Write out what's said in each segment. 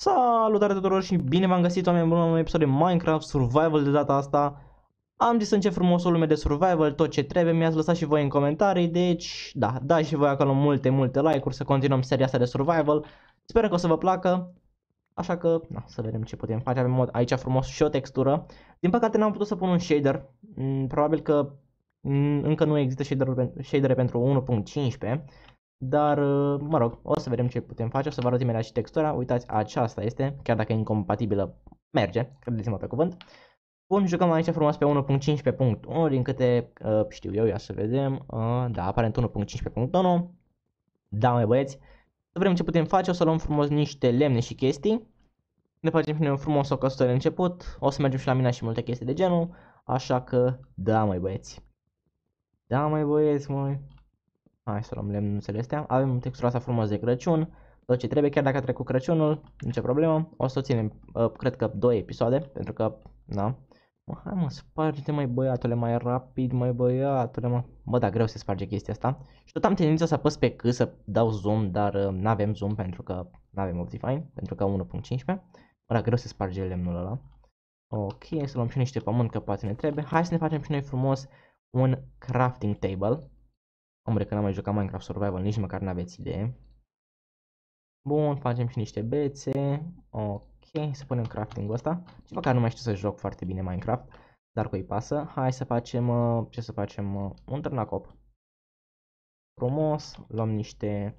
Salutare tuturor și bine v-am găsit, oameni buni, la un nou episod de Minecraft Survival de data asta. Am zis să încep frumos o lume de survival, tot ce trebuie, mi-ați lăsat și voi în comentarii, deci da, dați și voi acolo multe like-uri să continuăm seria asta de survival. Sper că o să vă placă, așa că, na, să vedem ce putem face. Avem aici frumos și o textură. Din păcate n-am putut să pun un shader, probabil că încă nu există shadere pentru 1.15. Dar, mă rog, o să vedem ce putem face, o să vă arăt imediat și textura. Uitați, aceasta este, chiar dacă e incompatibilă, merge, credeți-mă pe cuvânt. Bun, jucăm aici frumos pe 1.15.1, din câte știu eu, ia să vedem. Da, aparent 1.15.1. Da, mai băieți, să vedem ce putem face, o să luăm frumos niște lemne și chestii. Ne facem și noi frumos o căsuță de început, o să mergem și la mina și multe chestii de genul, așa că, da, mai băieți. Da, mai băieți, măi. Hai să luăm lemnuțele astea. Avem textura asta frumos de Crăciun. Tot ce trebuie, chiar dacă a trecut Crăciunul, nicio problemă. O să o ținem, cred că 2 episoade, pentru că, na. Hai mă, sparge-te mai băiatule, mai rapid, mai băiatule, mă. Bă, da, greu să sparge chestia asta. Și tot am tendința să apăs pe C să dau zoom, dar n-avem zoom pentru că n-avem Optifine, pentru că 1.15. Bă, da, greu să sparge lemnul ăla. Ok, să luăm și niște pământ, că poate ne trebuie. Hai să ne facem și noi frumos un crafting table. Omule, că n-am mai jucat Minecraft Survival, nici măcar n-aveți idee. Bun, facem și niște bețe. Ok, să punem crafting-ul ăsta. Și măcar nu mai știu să joc foarte bine Minecraft, dar cu-i pasă. Hai să facem, ce să facem? Un târnacop. Frumos, luăm niște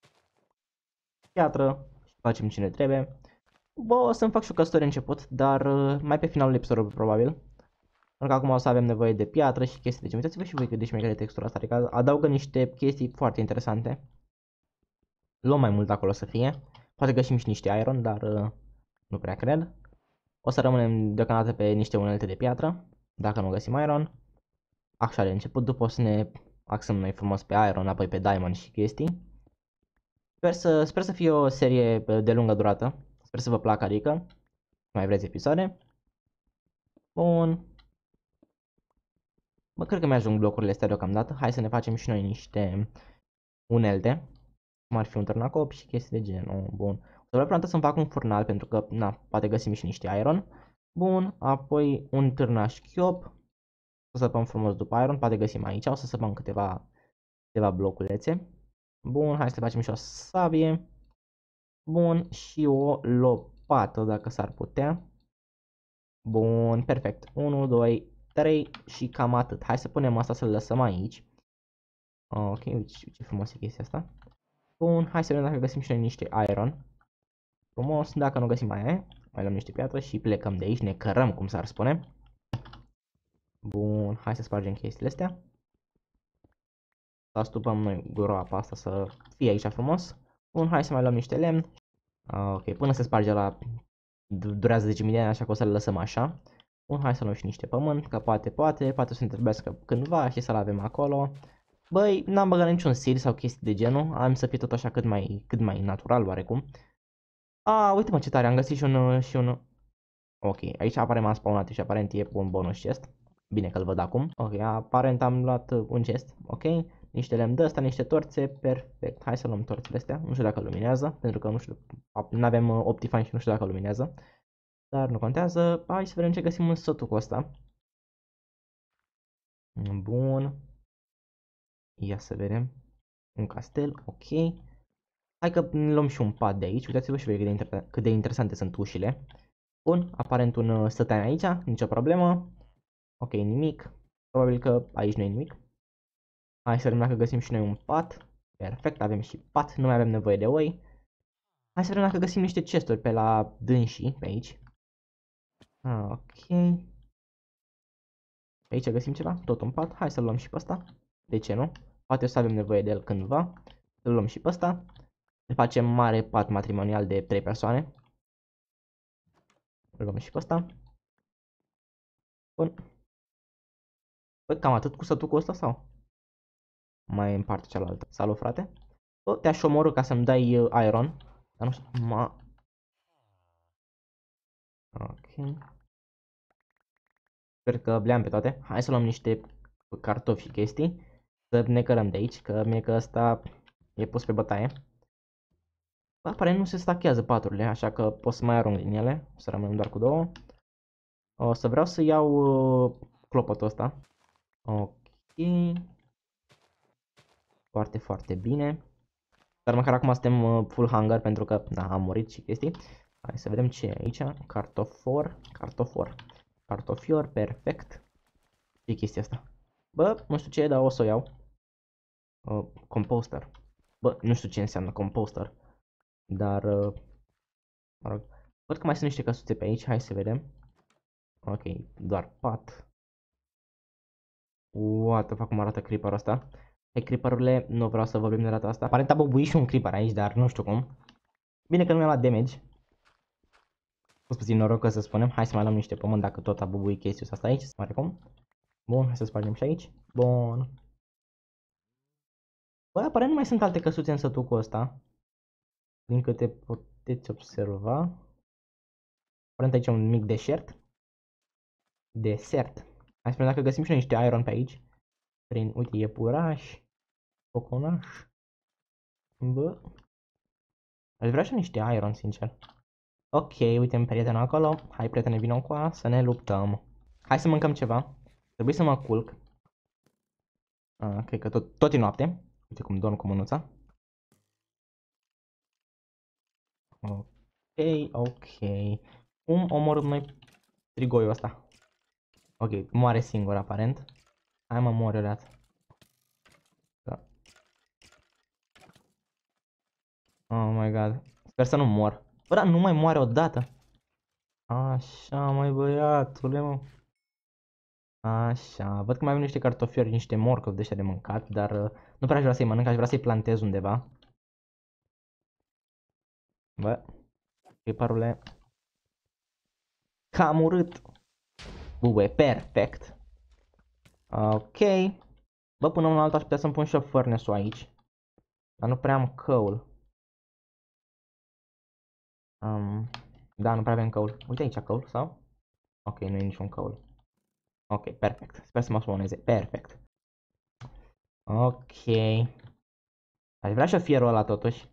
piatră și facem ce ne trebuie. Bă, o să-mi fac și o căsătorie început, dar mai pe finalul episodului probabil. Pentru că acum o să avem nevoie de piatră și chestii. Deci uitați-vă și voi cât de șmecheră textura asta, adică adaugă niște chestii foarte interesante. Luăm mai mult acolo să fie. Poate găsim și niște iron, dar nu prea cred. O să rămânem deocamdată pe niște unelte de piatră, dacă nu găsim iron. Așa de început, după o să ne axăm noi frumos pe iron, apoi pe diamond și chestii. Sper să fie o serie de lungă durată. Sper să vă placă, adică mai vreți episoade. Bun. Bă, cred că mi-ajung blocurile astea deocamdată. Hai să ne facem și noi niște unelte. Cum ar fi un târnacop și chestii de genul. Bun. O să vreau prima să-mi fac un furnal pentru că, na, poate găsim și niște iron. Bun. Apoi un târnaș chiop. O să săpăm frumos după iron. Poate găsim aici. O să săpăm câteva bloculețe. Bun. Hai să facem și o sabie. Bun. Și o lopată dacă s-ar putea. Bun. Perfect. 1, 2, 3 și cam atât. Hai să punem asta să-l lăsăm aici. Ok. Uite ce frumos e chestia asta. Bun, hai să vedem dacă găsim și noi niște iron. Frumos, dacă nu găsim mai luăm niște piatră și plecăm de aici, ne cărăm, cum s-ar spune. Bun, hai să spargem chestiile astea. Să astupăm noi groapa asta să fie aici frumos. Bun, hai să mai luăm niște lemn. Ok, până se sparge la durează 10.000 de ani, așa că o să le lăsăm așa. Bun, hai să luăm și niște pământ, că poate să ne trebuiască cândva și să-l avem acolo. Băi, n-am băgat niciun seed sau chestii de genul, am să fie tot așa cât mai natural oarecum. Uite mă ce tare, am găsit și un... Ok, aici apare m-am spawnat și aparent e un bonus chest. Bine că-l văd acum. Ok, aparent am luat un chest. Ok, niște lemn de ăsta, niște torțe, perfect. Hai să luăm torțele astea, nu știu dacă luminează, pentru că nu știu, nu avem Optifine și nu știu dacă luminează. Dar nu contează, hai să vedem ce găsim în sătucul ăsta. Bun. Ia să vedem. Un castel, ok. Hai că luăm și un pad de aici, uitați-vă și voi cât de interesante sunt ușile. Bun, aparent un stătean aici, nicio problemă. Ok, nimic. Probabil că aici nu e nimic. Hai să vedem dacă găsim și noi un pat. Perfect, avem și pat, nu mai avem nevoie de oi. Hai să vedem dacă găsim niște chesturi pe la dânsii, pe aici. Ok. Aici găsim ceva, tot un pat. Hai să luăm și pe ăsta. De ce nu? Poate o să avem nevoie de el cândva. Să luăm și pe ăsta. Ne facem mare pat matrimonial de 3 persoane. Îl luăm și pe ăsta. Bun. Păi cam atât cu sătucul ăsta sau? Mai e în partea cealaltă. Salut, frate. Bă, te-aș omorâ ca să-mi dai iron. Dar nu știu. Ok. Sper că le-am pe toate. Hai să luăm niște cartofi și chestii. Să ne cărăm de aici. Că mie că ăsta e pus pe bătaie. Bă, aparent nu se stachează paturile, așa că pot să mai arunc din ele. Să rămânem doar cu două. O să vreau să iau clopotul ăsta. Ok. Foarte, foarte bine. Dar măcar acum suntem full hunger pentru că am murit și chestii. Hai să vedem ce e aici. Cartofor, cartofor, cartofior, perfect. Ce e chestia asta? Bă, nu știu ce e, dar o să o iau. Composter. Bă, nu știu ce înseamnă composter. Dar, mă rog. Văd că mai sunt niște căsuțe pe aici, hai să vedem. Ok, doar pat. What the fuck, cum arată creeperul ăsta? Hai, creeperurile, nu vreau să vorbim de data asta. Aparent a băbuit și un creeper aici, dar nu știu cum. Bine că nu mi-a luat damage. Fost puțin norocos să spunem. Hai să mai luăm niște pământ dacă tot a bubuit chestia asta aici. Oarecum. Bun, hai să spargem și aici. Bun. Bă, aparent nu mai sunt alte căsuțe în sătucul ăsta. Din câte puteți observa. Aparent aici un mic deșert. Desert. Hai să vedem dacă găsim și noi niște iron pe aici. Prin, uite, iepuraș. Coconaș. Bă. Aș vrea și niște iron, sincer. Ok, uite un prieten acolo. Hai, prietene, vină cu să ne luptăm. Hai să mâncăm ceva. Trebuie să mă culc. Cred că tot e noapte. Uite cum dorm cu mânuța. Ok, ok. Cum omorâm noi trigoiul ăsta? Ok, moare singur aparent. Hai mă, mor odată. Da. Oh my god. Sper să nu mor. Bă, dar nu mai moare odată. Așa, mai băiatule, mă. Așa, văd că mai avem niște cartofiori, niște morcovi de ăștia de mâncat, dar nu prea aș vrea să-i mănânc, aș vrea să-i plantez undeva. Bă, piparule. Cam urât. Bue, perfect. Ok. Bă, până una alta aș putea să-mi pun și o furnace-ul aici. Dar nu prea am coal. Da, nu prea avem coal. Uite aici coal, sau? Ok, nu e niciun coal. Ok, perfect. Sper să mă spawneze. Perfect. Ok. Aș vrea și o fierul ăla totuși.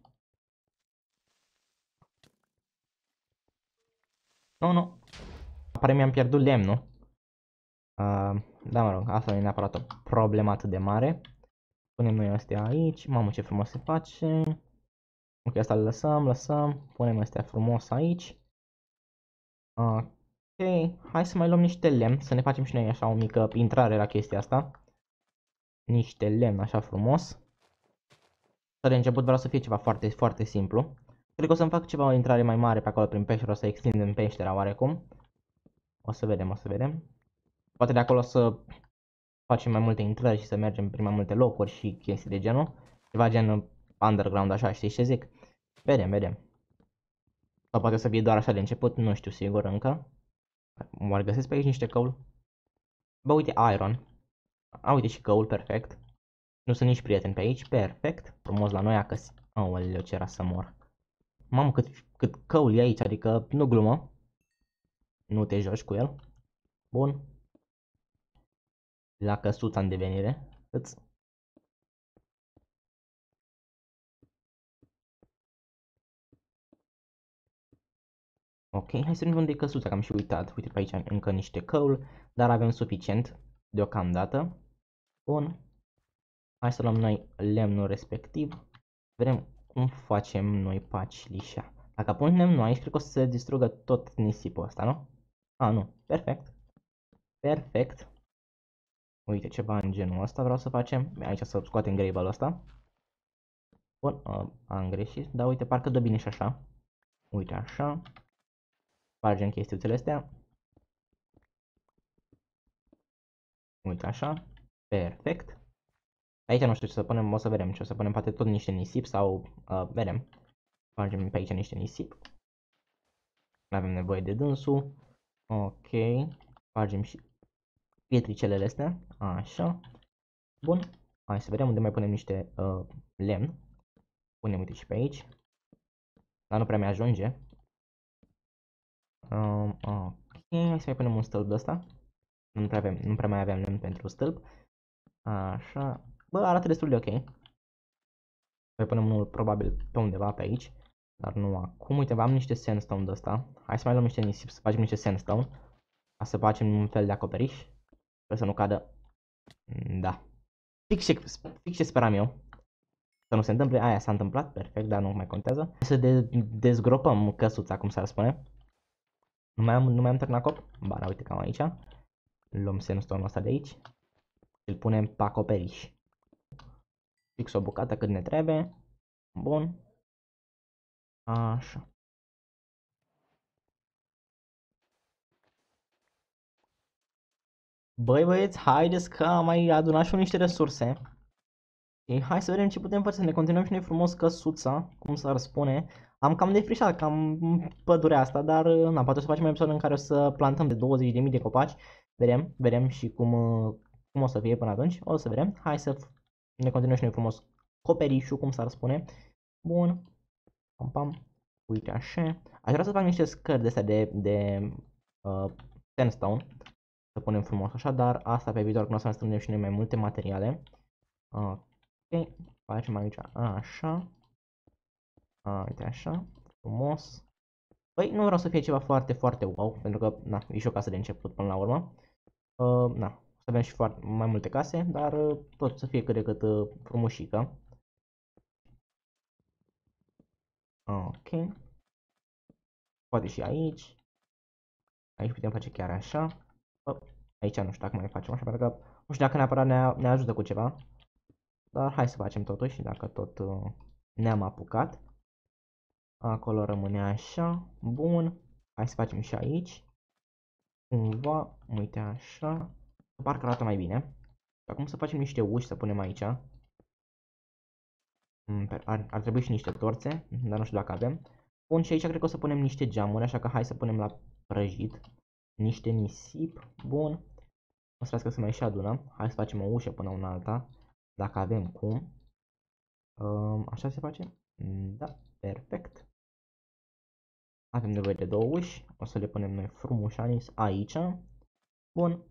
Nu. Apare mi-am pierdut lemnul. Da, mă rog, asta nu e neapărat o problemă atât de mare. Punem noi astea aici. Mamă, ce frumos se face. Ok, asta le lăsăm. Punem astea frumos aici. Ok, hai să mai luăm niște lemn, să ne facem și noi așa o mică intrare la chestia asta. Niște lemn așa frumos. Să de început vreau să fie ceva foarte, foarte simplu. Cred că o să-mi fac ceva o intrare mai mare pe acolo prin peșteră, o să extindem peștera oarecum. O să vedem, o să vedem. Poate de acolo să facem mai multe intrări și să mergem prin mai multe locuri și chestii de genul. Ceva gen underground așa, știi ce zic? Vedem, vedem. Sau poate să fie doar așa de început, nu știu sigur încă. Oare găsesc pe aici niște coal? Bă, uite, iron. Uite și coal, perfect. Nu sunt nici prieteni pe aici, perfect. Frumos la noi acasă. Aoleu, ce era să mor. Mamă, cât coal e aici, adică nu glumă. Nu te joci cu el. Bun. La căsuța în devenire. Îți. Ok, hai să vedem unde e căsuța, că am și uitat. Uite pe aici încă niște coal, dar avem suficient deocamdată. Bun. Hai să luăm noi lemnul respectiv. Vedem cum facem noi pacilișa. Dacă punem noi aici, cred că o să se distrugă tot nisipul ăsta, nu? Nu. Perfect. Perfect. Uite, ceva în genul ăsta vreau să facem. Aici să scoatem gravel ăsta. Bun, am greșit, dar uite, parcă dă bine și așa. Uite așa. Spargem chestiuțele astea. Uite așa. Perfect. Aici nu știu ce să punem, o să vedem ce o să punem, poate tot niște nisip sau vedem. Spargem pe aici niște nisip. Nu avem nevoie de dânsul. Ok. Spargem și pietricelele astea. Așa. Bun. Hai să vedem unde mai punem niște lemn. Punem uite și pe aici. Dar nu prea mi ajunge. Ok, hai să mai punem un stâlp de ăsta. Nu prea mai avem lemn pentru stâlp. Așa. Bă, arată destul de ok. Mai punem unul probabil pe undeva pe aici. Dar nu acum. Uite, am niște sandstone de ăsta. Hai să mai luăm niște nisip, să facem niște sandstone. Ca să facem un fel de acoperiș. Sper să nu cadă. Da. Fix ce speram eu. Să nu se întâmple. Aia s-a întâmplat. Perfect, dar nu mai contează. Să dezgropăm căsuța, cum s-ar spune. Nu mai am terminat cop? Ba, da, uite cam aici. Luăm sandstone-ul ăsta de aici. Îl punem pe acoperiș. Fix o bucată cât ne trebuie. Bun. Așa. Băi băieți, haideți că am mai adunat și eu niște resurse. Și hai să vedem ce putem face, să ne continuăm și noi frumos căsuța, cum s-ar spune. Am cam defrișat, cam pădurea asta, dar na, poate o să facem un episod în care o să plantăm de 20.000 de copaci. Vedem și cum o să fie până atunci, o să vedem. Hai să ne continuăm și noi frumos coperișul, cum s-ar spune. Bun. Pam, pam. Uite așa. Aș vrea să fac niște scări de astea de sandstone. Să punem frumos așa, dar asta pe viitor când o să ne strângem și noi mai multe materiale. Ok, facem aici așa. Uite așa, frumos. Păi nu vreau să fie ceva foarte, foarte wow, pentru că, na, e și o casă de început până la urmă. Na, să avem și mai multe case, dar tot să fie cât de cât frumușică. Ok. Poate și aici. Aici putem face chiar așa. Aici nu știu dacă mai facem așa, pentru că nu știu dacă neapărat ne ajută cu ceva. Dar hai să facem totuși, dacă tot ne-am apucat. Acolo rămâne așa. Bun. Hai să facem și aici. Cumva, uite așa. Parcă arată mai bine. Acum să facem niște uși să punem aici. Ar trebui și niște torțe, dar nu știu dacă avem. Bun, și aici cred că o să punem niște geamuri, așa că hai să punem la prăjit. Niște nisip. Bun. O să las că se mai și adună. Hai să facem o ușă până una alta. Dacă avem cum. Așa se face? Da, perfect. Avem nevoie de două uși. O să le punem noi frumușanis aici. Bun.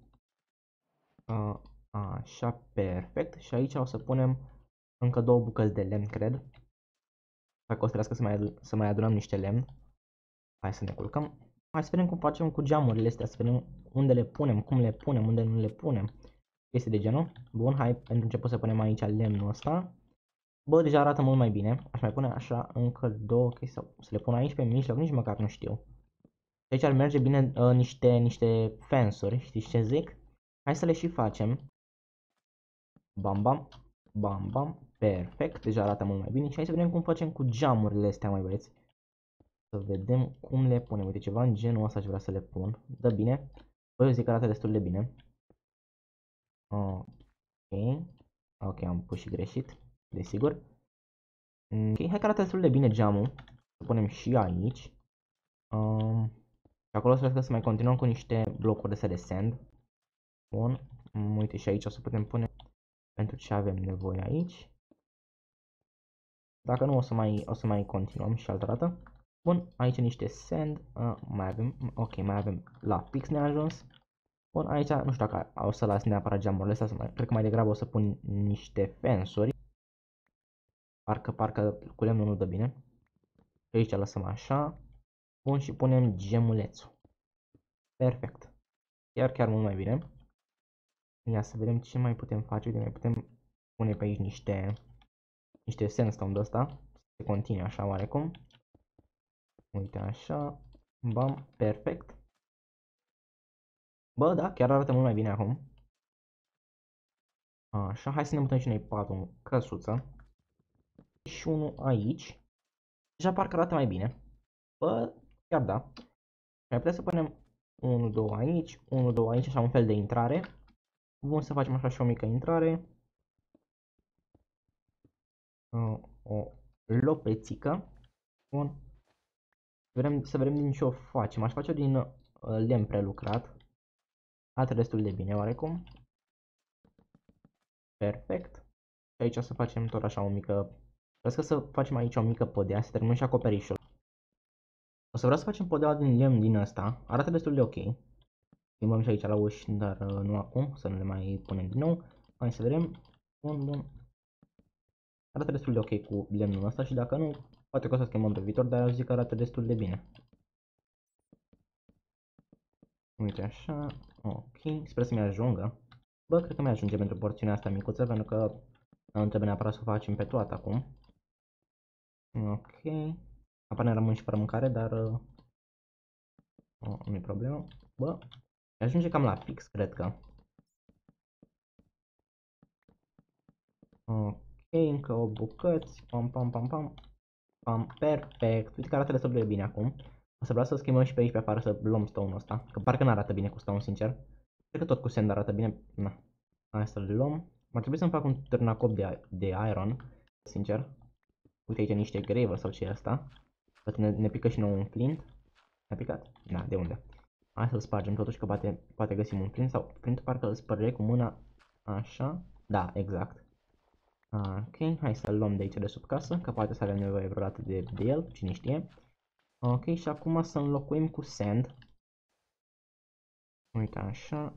Așa, perfect. Și aici o să punem încă două bucăți de lemn, cred. Dacă o să trească să mai adunăm niște lemn. Hai să ne culcăm. Hai să vedem cum facem cu geamurile astea. Să vedem unde le punem, cum le punem, unde nu le punem. Este de genul. Bun, hai pentru început să punem aici lemnul ăsta. Bă, deja arată mult mai bine. Aș mai pune așa încă două chestii sau să le pun aici pe mijloc, nici măcar nu știu. Deci ar merge bine niște fence-uri, știți ce zic? Hai să le și facem. Bam, bam, bam, bam, perfect, deja arată mult mai bine. Și hai să vedem cum facem cu geamurile astea, mai băieți. Să vedem cum le punem. Uite, ceva în genul ăsta aș vrea să le pun. Dă bine. Bă, eu zic că arată destul de bine. Ok. Ok, am pus și greșit, desigur. Ok, hai că arată destul de bine geamul. Să punem și aici. Și acolo să mai continuăm cu niște blocuri de sand. Bun. Uite, și aici o să putem pune pentru ce avem nevoie aici. Dacă nu, o să mai continuăm și altă dată. Bun, aici niște sand. Mai avem, ok, mai avem la fix neajuns. Bun, aici nu știu dacă o să las neapărat geamurile astea, cred că mai degrabă o să pun niște fence-uri. Parcă cu lemnul nu dă bine. Și aici lăsăm așa. Bun, și punem gemulețul. Perfect. Chiar mult mai bine. Ia să vedem ce mai putem face. Uite, mai putem pune pe aici niște sandstone de ăsta. Se continue așa oarecum. Uite așa. Bam, perfect. Bă, da, chiar arată mult mai bine acum. Așa, hai să ne mutăm și noi patul în căsuță. Și unul aici. Deja parcă arată mai bine. Bă, chiar da. Mai putem să punem 1, 2 aici, 1, 2 aici, așa un fel de intrare. Bun, să facem așa și o mică intrare. O lopețică. Bun. Să vedem din ce o facem. Aș face-o din lemn prelucrat. Arată destul de bine oarecum. Perfect. Și aici o să facem tot așa o mică... Vreau să facem aici o mică podea, să terminăm și acoperișul. O să vreau să facem podea din lemn din ăsta. Arată destul de ok. Schimbăm și aici la uși, dar nu acum, să nu le mai punem din nou. Hai să vedem. Bun, bun. Arată destul de ok cu lemnul ăsta și dacă nu, Poate că o să schimbăm pe viitor, dar eu zic că arată destul de bine. Uite așa, ok, sper să-mi ajungă. Bă, cred că mi-ajunge pentru porțiunea asta micuță, pentru că nu trebuie neapărat să o facem pe toată acum. Ok, apoi ne rămân și fără mâncare, dar nu e problemă. Bă, ajunge cam la fix, cred că. Ok, încă o bucăți, pam, pam, pam, pam, pam, perfect. Uite că arată destul de bine acum. O să vreau să schimbăm și pe aici pe afară să luăm stone-ul ăsta, că parcă nu arată bine cu stone, sincer. Cred că tot cu sand arată bine, na. Hai să-l luăm. Ar trebui să-mi fac un târnacop de iron, sincer. Uite aici niște gravel sau ce e asta. Poate ne pică și nouă un flint. Ne-a picat? Da, de unde? Hai să-l spargem totuși că poate găsim un flint sau flintul parcă îl spărge cu mâna. Așa. Da, exact. Ok, hai să-l luăm de aici de sub casă, că poate să avem nevoie vreodată de el, cine știe. Ok, și acum să înlocuim cu sand. Uite așa.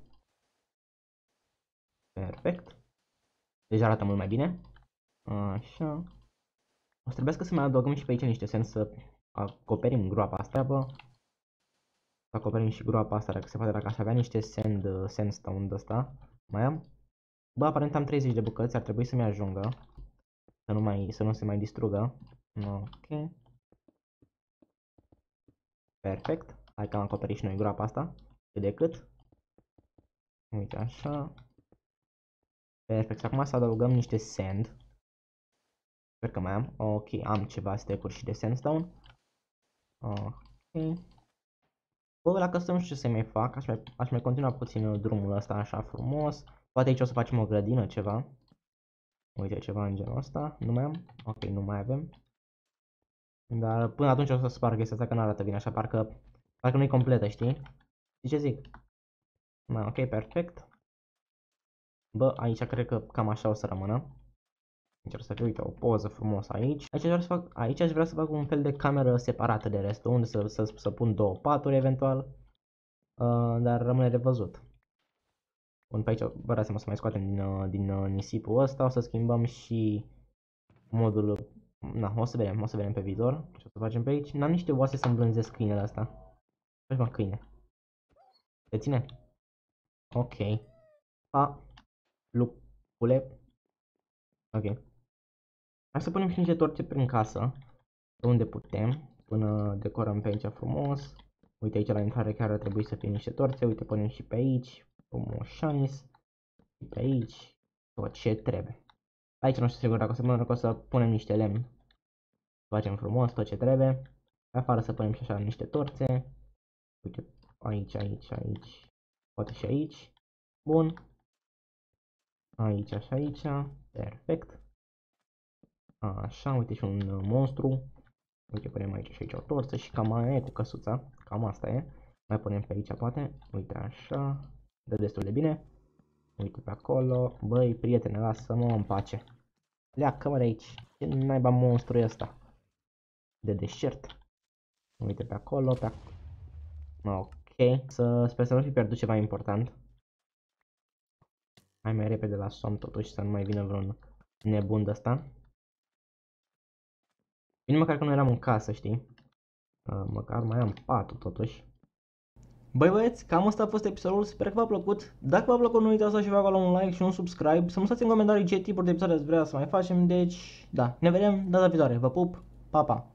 Perfect. Deja arată mult mai bine. Așa. O să trebuiască să mai adăugăm și pe aici niște sand să acoperim groapa asta, bă. Să acoperim și groapa asta, dacă se poate, dacă aș avea niște sandstone de ăsta. Mai am? Bă, aparent am 30 de bucăți, ar trebui să-mi ajungă. Să nu se mai distrugă. Ok. Perfect. Hai că am acoperit și noi groapa asta. Cât de cât. Uite așa. Perfect. Și acum să adăugăm niște sand. Sper că mai am. Ok, am ceva stack-uri și de sandstone. Ok. Bă, la custom nu știu ce să mai fac. Aș mai continua puțin drumul ăsta așa frumos. Poate aici o să facem o grădină, ceva. Uite, ceva în genul ăsta. Nu mai am? Ok, nu mai avem. Dar până atunci o să sparg chestia asta că nu arată bine așa. Parcă nu e completă, știi? Știi ce zic? Ok, perfect. Bă, aici cred că cam așa o să rămână. Încerc să fie, uite, o poză frumoasă aici. Aici aș vrea să fac un fel de cameră separată de restul, unde să pun două paturi eventual. Dar rămâne de văzut. Bun, pe aici, vă dați seama să mai scoatem din nisipul ăsta. O să schimbăm și modul. Na, o să vedem pe viitor ce o să facem pe aici. N-am niște oase să îmblânzesc câinele asta. Păi mă, câine. Te ține? Ok. Pa. Lupule. Ok. Hai să punem și niște torțe prin casă. Unde putem. Până decorăm pe aici frumos. Uite aici la intrare chiar ar trebui să fie niște torțe. Uite, punem și pe aici. Frumoșanis. Și pe aici. Tot ce trebuie. Aici nu știu sigur dacă o să punem, dacă o să punem niște lemn. Facem frumos tot ce trebuie. Pe afară să punem și așa niște torțe. Uite, aici, aici, aici. Poate și aici. Bun. Aici, așa, aici. Perfect. Așa, uite și un monstru. Uite, punem aici și aici o torță și cam aia e cu căsuța. Cam asta e. Mai punem pe aici, poate. Uite, așa. Dă destul de bine. Uite pe acolo. Băi, prietene, lasă-mă în pace. Leacă-mă de aici. Ce naiba monstru e ăsta? De deșert. Uite pe acolo, pe acolo. Ok. Sper să nu fi pierdut ceva important. Hai mai repede la somn totuși, să nu mai vină vreun nebun de ăsta. Bine măcar că nu eram în casă, știi? Măcar mai am 4 totuși. Băi băieți, cam asta a fost episodul, sper că v-a plăcut. Dacă v-a plăcut, nu uitați să și acolo un like și un subscribe. Să-mi lăsați în comentarii ce tipuri de episoade ați vrea să mai facem. Deci, da, ne vedem data viitoare. Vă pup, pa, pa!